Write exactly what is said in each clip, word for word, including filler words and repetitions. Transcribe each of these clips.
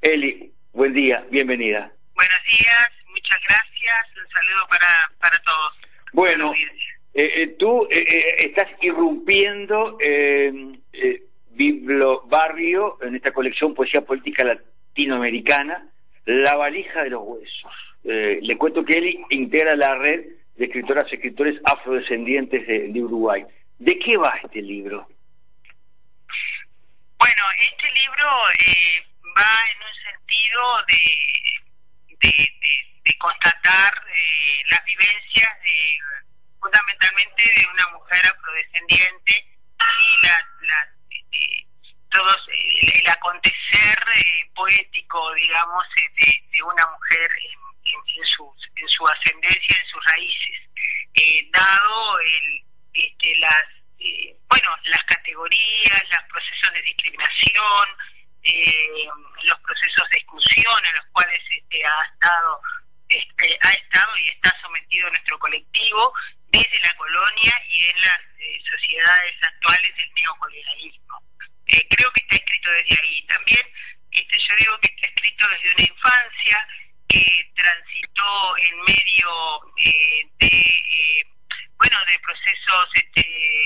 Eli, buen día, bienvenida. Buenos días, muchas gracias, un saludo para, para todos. Bueno, eh, eh, tú eh, eh, estás irrumpiendo en eh, Biblo Barrio, en esta colección Poesía Política Latinoamericana, La Valija de los Huesos. Eh, le cuento que Eli integra la red de escritoras y escritores afrodescendientes de, de Uruguay. ¿De qué va este libro? Bueno, este libro eh, va en un sentido de, de, de, de constatar eh, las vivencias de, fundamentalmente de una mujer afrodescendiente y la, la, eh, todos, eh, el acontecer eh, poético, digamos, eh, de, de una mujer en, en, en, su, en su ascendencia, en sus raíces, eh, dado el, este, las Eh, bueno, las categorías, los procesos de discriminación, eh, los procesos de exclusión en los cuales este, ha estado este, ha estado y está sometido nuestro colectivo desde la colonia y en las eh, sociedades actuales del neocolonialismo. Eh, creo que está escrito desde ahí. También este, yo digo que está escrito desde una infancia que transitó en medio eh, de eh, bueno, de procesos este,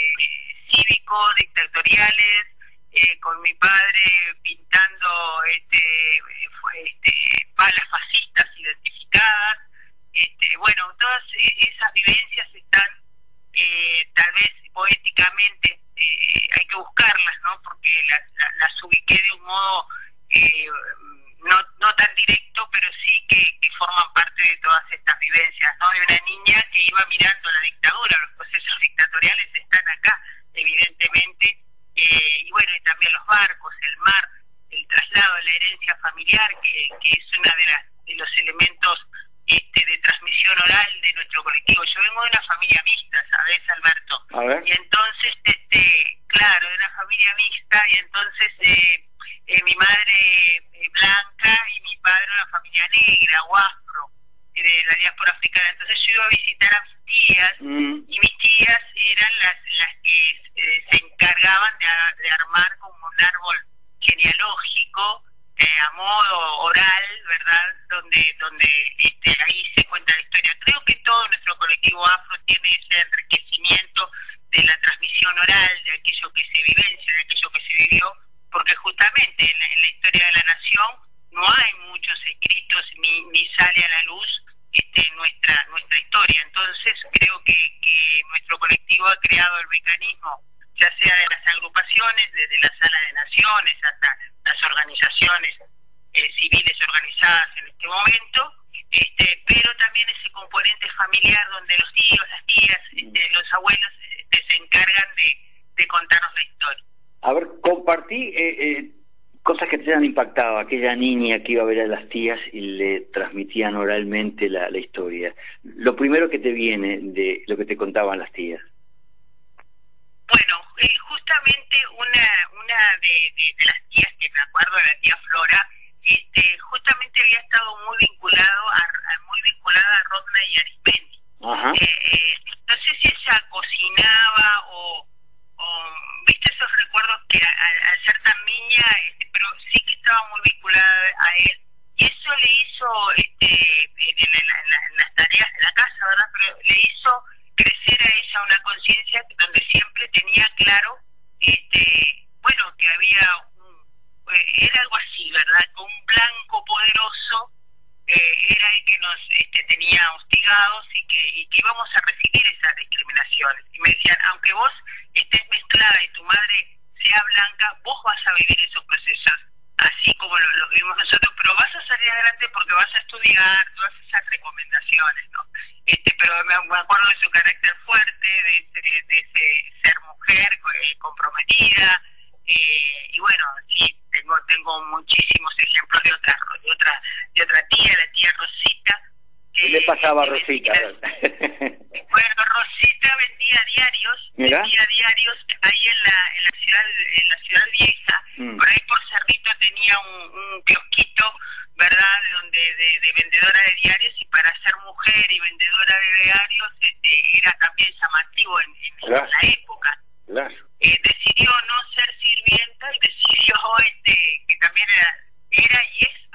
cívicos, dictatoriales, eh, con mi padre pintando este, fue, este, balas fascistas identificadas. Este, bueno, todas esas vivencias están, eh, tal vez poéticamente, eh, hay que buscarlas, ¿no? Porque las, las, las ubiqué de un modo eh, no, no tan directo, pero sí que, que forman parte de todas estas vivencias, ¿no? De una niña que iba mirando la dictadura, los procesos dictatoriales están acá, evidentemente, eh, y bueno, y también los barcos, el mar, el traslado, la herencia familiar, que, que es uno de, las, de los elementos este, de transmisión oral de nuestro colectivo. Yo vengo de una familia mixta, ¿sabes, Alberto? A ver. Y entonces, este, claro, de una familia mixta, y entonces eh, eh, mi madre eh, blanca y mi padre una familia negra o afro, de la diáspora africana. Entonces yo iba a visitar a mis tías, mm. y mis tías eran las, las que eh, se encargaban de, de armar como un árbol genealógico eh, a modo oral, ¿verdad? Donde donde este, ahí se cuenta la historia. Creo que todo nuestro colectivo afro tiene ese enriquecimiento de la transmisión oral, de aquello que se vivencia, de aquello que se vivió, porque justamente en la, en la historia de la nación no hay muchos escritos ni, ni sale a la luz este, nuestra nuestra historia. Entonces creo que, que nuestro colectivo ha creado el mecanismo, ya sea de las agrupaciones, desde la Sala de Naciones hasta las organizaciones eh, civiles organizadas en este momento, este, pero también ese componente familiar donde los tíos, las tías, este, los abuelos este, se encargan de, de contarnos la historia. A ver, compartí eh, eh, cosas que te hayan impactado, aquella niña que iba a ver a las tías y le transmitían oralmente la, la historia. Lo primero que te viene de lo que te contaban las tías. Bueno, eh, justamente una una de, de, de las tías que me acuerdo, de la tía Flora, este, justamente había estado muy vinculado a, a muy vinculada a Rodney y Arismendi. Ajá. Eh, eh, no sé si ella cocinaba o, o viste esos recuerdos que al, al ser tan niña, este, pero sí que estaba muy vinculada a él, y eso le hizo este, en, la, en, la, en las tareas de la casa, ¿verdad? Pero le hizo crecer a ella una conciencia donde siempre tenía claro, este, bueno, que había un, era algo así, ¿verdad? Que un blanco poderoso eh, era el que nos este, tenía hostigados y que, y que íbamos a recibir esas discriminaciones. Y me decían, aunque vos estés mezclada y tu madre sea blanca, vos vas a vivir esos procesos así como lo, lo vivimos nosotros, pero vas a salir adelante porque vas a estudiar, todas esas recomendaciones, ¿no? Este, pero me, me acuerdo de su carácter fuerte, de ese, de, de ese ser mujer eh, comprometida, eh, y bueno, sí, tengo tengo muchísimos ejemplos de otra de otra de otra tía, la tía Rosita. ¿Qué le pasaba a Rosita? Bueno, Rosita vendía diarios, ¿Mira? vendía diarios ahí en la en la ciudad en la ciudad vieja, mm. por ahí por Cerrito tenía un, un kiosquito, ¿verdad? Donde de, de vendedora de diarios, y para ser mujer y vendedora de diarios este, era también llamativo en, en, claro. en la época. Claro. Eh, decidió no ser sirvienta y decidió este que también era, era y es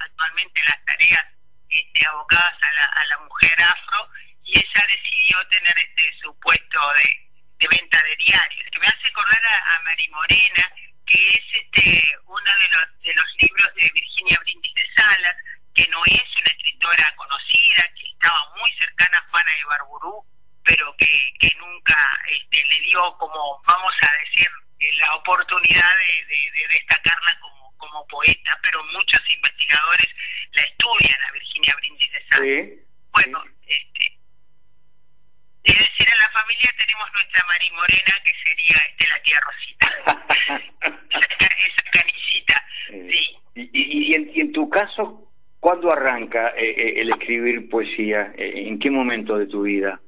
tener este su puesto de, de venta de diarios, que me hace acordar a, a Mari Morena, que es este uno de los de los libros de Virginia Brindis de Salas, que no es una escritora conocida, que estaba muy cercana a Juana de Barburú, pero que, que nunca este, le dio, como vamos a decir, la oportunidad de, de, de destacarla como, como poeta, pero muchos investigadores la estudian a Virginia Brindis de Salas. Sí, bueno, sí. este es decir, en la familia tenemos nuestra Mari Morena, que sería este, la tía Rosita, esa, esa canillita, sí. Y, y, y, en, y en tu caso, ¿cuándo arranca eh, el escribir poesía? ¿En qué momento de tu vida?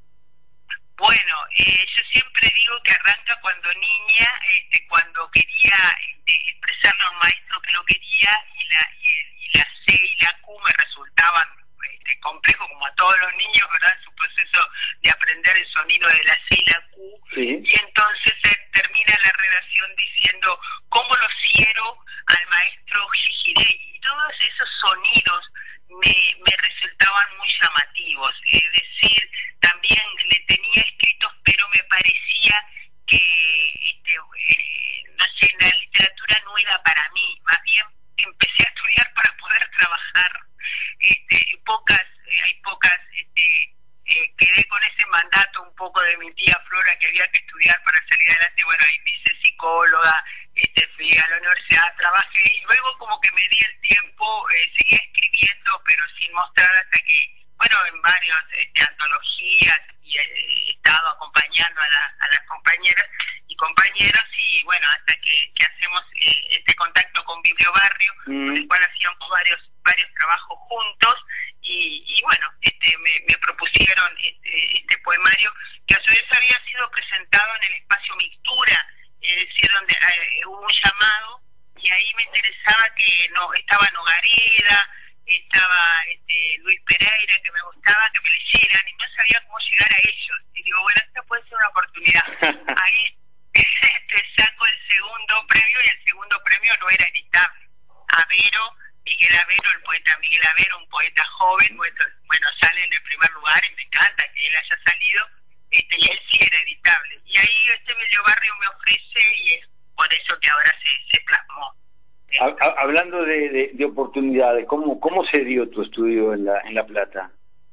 Bueno, eh, yo siempre digo que arranca cuando niña, este, cuando quería este, expresarle a un maestro que lo quería, y la, y, y la C y la Q me resultaban este, complejos, como a todos los niños, ¿verdad? Su proceso de aprender el sonido de la C y la Q, sí. Y entonces eh, termina la redacción diciendo, ¿cómo lo quiero al maestro Gigirey? Y todos esos sonidos me, me resultaban muy llamativos, es decir, también le tenía escritos, pero me parecía que este, eh, no sé, la literatura no era para mí, más bien empecé a estudiar para poder trabajar. Este, pocas, eh, hay pocas, este, eh, quedé con ese mandato un poco de mi tía Flora, que había que estudiar para salir adelante. Bueno, ahí me hice psicóloga, este, fui a la universidad, trabajé, y luego como que me di el tiempo, eh, seguía escribiendo, pero sin mostrar, hasta que, bueno, en varias este, antologías, y eh, he estado acompañando a, la, a las compañeras y compañeros, y bueno, hasta que, que hacemos eh, este contacto con Bibliobarrio, mm. con el cual hacíamos varios varios trabajos juntos, y, y bueno, este me, me propusieron este, este poemario, que a su vez había sido presentado en el espacio Mixtura, es decir, donde eh, hubo un llamado, y ahí me interesaba que no estaba Nogareda, estaba este, Luis Pereira, que me gustaba que me leyeran, y no sabía cómo llegar a ellos, y digo, bueno, esta puede ser una oportunidad. Ahí este, saco el segundo premio, y el segundo premio no era editable. Avero, Miguel Avero, el poeta Miguel Avero, un poeta joven, bueno, bueno, sale en el primer lugar, y me encanta que él haya salido, este, y él sí era editable. Y ahí este Bibliobarrio me ofrece, y es por eso que ahora se, se plasmó. Hablando de, de, de oportunidades, ¿cómo cómo se dio tu estudio en La en La Plata?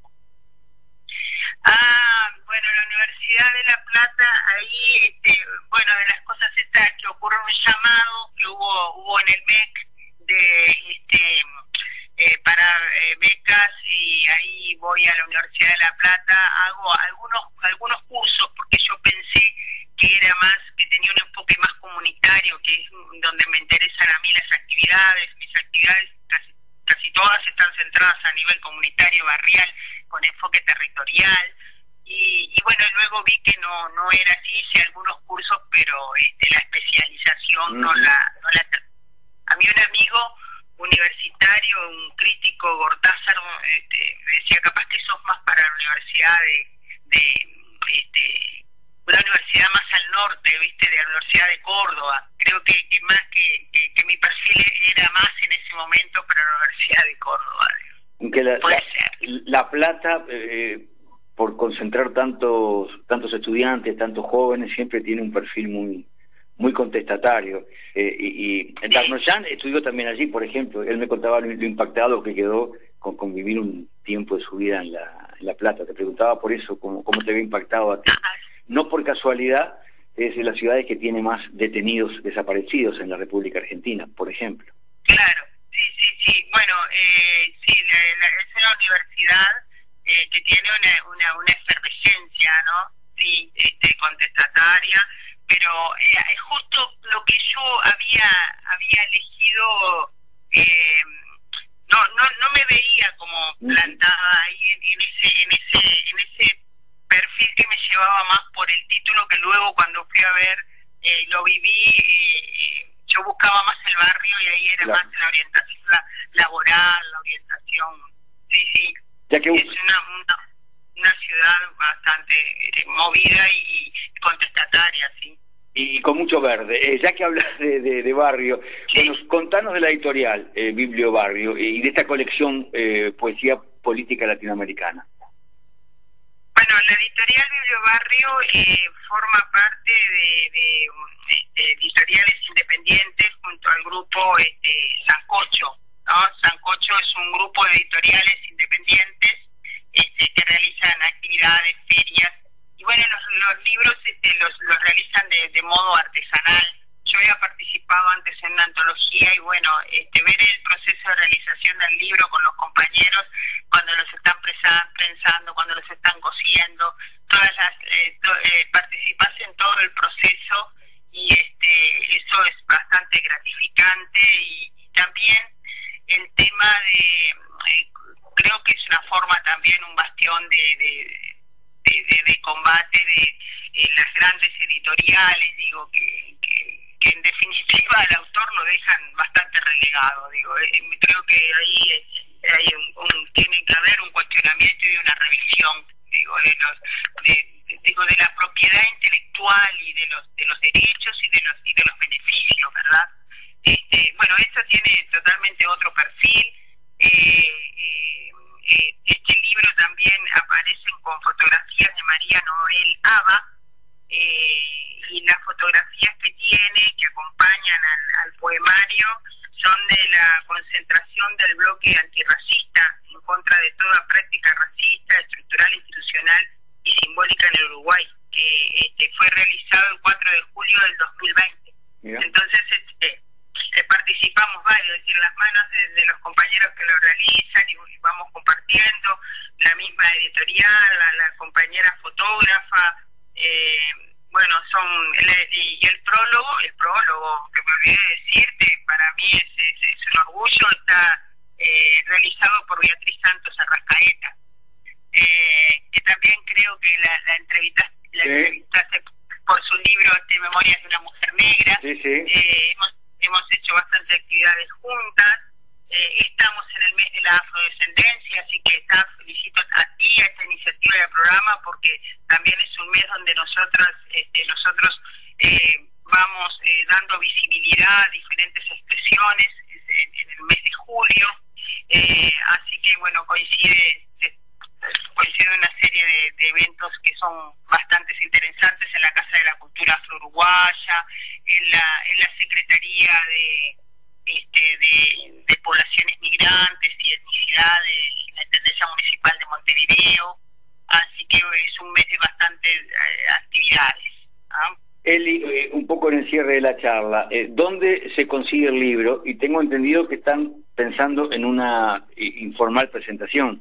Ah, bueno, la Universidad de La Plata, ahí, este, bueno, de las cosas estas que ocurrió un llamado que hubo hubo en el M E C de este eh, para eh, becas, y ahí voy a la Universidad de La Plata, hago algunos algunos cursos, porque yo pensé que era más, que tenía un enfoque más comunitario, que es donde me interesan a mí las actividades. Mis actividades casi, casi todas están centradas a nivel comunitario, barrial, con enfoque territorial, y, y bueno, luego vi que no no era así, hice algunos cursos, pero este, la especialización no la no la a mí un amigo universitario, un crítico, Gortázar, este, me decía, capaz que sos más para la universidad de, de este, una universidad más al norte, viste, de la Universidad de Córdoba. Creo que, que más que, que, que mi perfil era más en ese momento para la Universidad de Córdoba. Que la, Puede la, ser. La Plata, eh, por concentrar tantos tantos estudiantes, tantos jóvenes, siempre tiene un perfil muy muy contestatario. Eh, y y Darnoyan estudió también allí, por ejemplo. Él me contaba lo, lo impactado que quedó con, con vivir un tiempo de su vida en La, en la Plata. Te preguntaba por eso, cómo, cómo te había impactado a ti. No por casualidad, es de las ciudades que tiene más detenidos desaparecidos en la República Argentina, por ejemplo. Claro, sí, sí, sí. Bueno, eh, sí, la, la, es una universidad eh, que tiene una, una, una efervescencia, ¿no? Sí, este, contestataria, pero eh, justo lo que yo había había elegido, eh, no no no me veía como plantada ahí en, en ese en ese en ese perfil que me llevaba más por el título, que luego cuando fui a ver eh, lo viví. Eh, yo buscaba más el barrio, y ahí era claro. más la orientación la, laboral, la orientación, sí, sí, ya que es una, una una ciudad bastante eh, movida y, y contestataria, sí. Y con mucho verde. Eh, ya que hablas de, de, de barrio, sí. Bueno, contanos de la editorial eh, Bibliobarrio, y de esta colección eh, Poesía Política Latinoamericana. Bueno, Bueno, la editorial Bibliobarrio eh, forma parte de, de, de editoriales independientes junto al grupo este, Sancocho, ¿no? Sancocho es un grupo de editoriales independientes este, que realizan actividades, ferias, y bueno, los, los libros este, los, los realizan de, de modo artesanal. Yo había participado antes en una antología y bueno, este, ver el proceso de realización del libro con los compañeros, cuando los están presa, prensando, cuando los están cosiendo, todas las eh, to, eh, participas en todo el proceso y este eso es bastante gratificante y, y también el tema de, eh, creo que es una forma también, un bastión de, de, de, de, de combate de eh, las grandes editoriales, digo, que, que que en definitiva al autor lo dejan bastante relegado, digo, eh, creo que ahí eh, hay un, un, tiene que haber un cuestionamiento y una revisión, digo, de los de, digo de la propiedad intelectual y de los de los derechos y de los y de los beneficios, ¿verdad? Este, bueno, eso tiene totalmente otro perfil. Eh, eh, eh, este libro también aparecen con fotografías de María Noel Aba. Eh, y las fotografías que tiene, que acompañan al, al poemario, son de la concentración del bloque antirracista en contra de toda práctica racista, estructural, institucional y simbólica en el Uruguay, que este, fue realizado el cuatro de julio del dos mil veinte. Mira. Entonces este, eh, participamos varios, es decir, las manos de, de los compañeros que lo realizan y, y vamos compartiendo, la misma editorial, la, la compañera fotógrafa, eh, bueno, son el, y el prólogo, el prólogo que me olvidé de decirte, para mí es, es, es un orgullo, está eh, realizado por Beatriz Santos Arrascaeta, eh, que también creo que la, la entrevista la sí. entrevistaste por su libro este, Memorias de una Mujer Negra. Sí, sí. Eh, hemos, hemos hecho bastantes actividades juntas, eh, estamos en el mes de la afrodescendencia, así que está, felicito a ti, a esta iniciativa del programa, porque también es un mes donde nosotras, este, nosotros eh, vamos eh, dando visibilidad a diferentes expresiones en, en el mes de julio, eh, así que bueno, coincide, coincide una serie de, de eventos que son bastante interesantes en la Casa de la Cultura Afro-Uruguaya, en la, en la Secretaría de Este, de, de poblaciones migrantes y etnicidades, la Intendencia Municipal de Montevideo, así que es un mes de bastantes eh, actividades. ¿Ah? Eli, eh, un poco en el cierre de la charla, eh, ¿dónde se consigue el libro? Y tengo entendido que están pensando en una eh, informal presentación.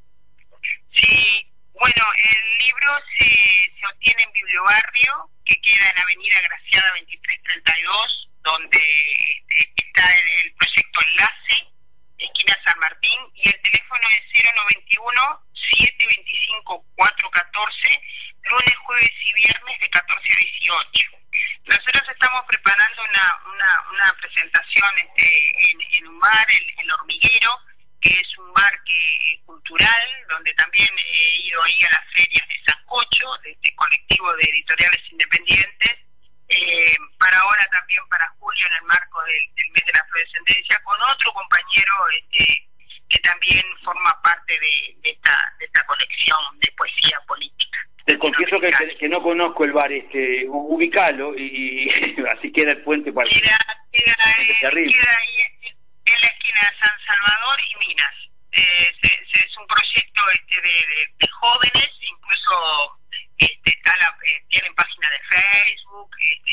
Sí, bueno, el libro se, se obtiene en Bibliobarrio, que queda en Avenida Graciada veintitrés treinta y dos, donde eh, está el, el proyecto Enlace, esquina San Martín, y el teléfono es cero noventa y uno, siete veinticinco, cuatrocientos catorce, lunes, jueves y viernes de catorce a dieciocho. Nosotros estamos preparando una, una, una presentación este, en, en un bar, el, el Hormiguero, que es un bar que, cultural, donde también he ido ahí a las ferias de Sancocho, de este colectivo de editoriales independientes, eh, para ahora también para julio en el marco del, del mes de la afrodescendencia, con otro compañero este, que también forma parte de, de, esta, de esta colección de poesía política. Te confieso que, que no conozco el bar, este, ubicalo y, y así queda el puente para queda, queda, eh, queda ahí en la esquina de San Salvador y Minas. Eh, se, se, es un proyecto este, de, de, de jóvenes, incluso este, está la, eh, tienen página de Facebook,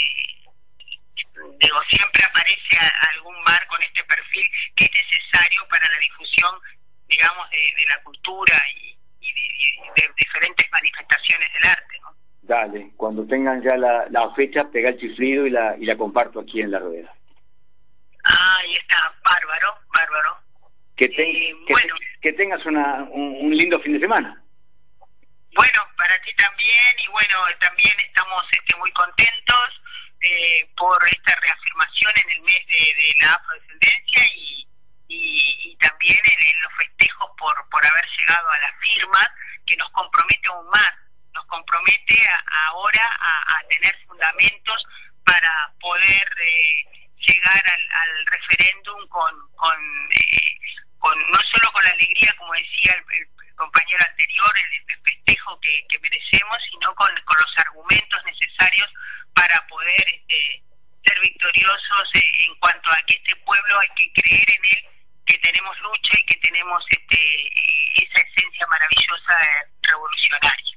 este, digo, siempre aparece a, a algún bar con este perfil que es necesario para la difusión, digamos, de, de la cultura y, y, de, y de diferentes manifestaciones del arte, ¿no? Dale, cuando tengan ya la, la fecha, pega el chiflido y la, y la comparto aquí en la rueda. Ah, ahí está, bárbaro, bárbaro. Que, ten, eh, que, bueno, que tengas una, un, un lindo fin de semana. Bueno, para ti también, y bueno, también estamos este, muy contentos eh, por esta reafirmación en el mes de, de la afrodescendencia y, y, y también en, en los festejos por, por haber llegado a las firmas, que nos compromete aún más, nos compromete a, ahora a, a tener fundamentos para poder eh, llegar al, al referéndum con, con, eh, con no solo con la alegría, como decía el, el compañero anterior, el, el festejo que, que merecemos, sino con, con los argumentos necesarios para poder este, ser victoriosos eh, en cuanto a que este pueblo hay que creer en él, que tenemos lucha y que tenemos este, esa esencia maravillosa eh, revolucionaria.